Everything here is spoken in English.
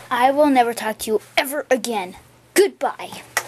I will never talk to you ever again. Goodbye.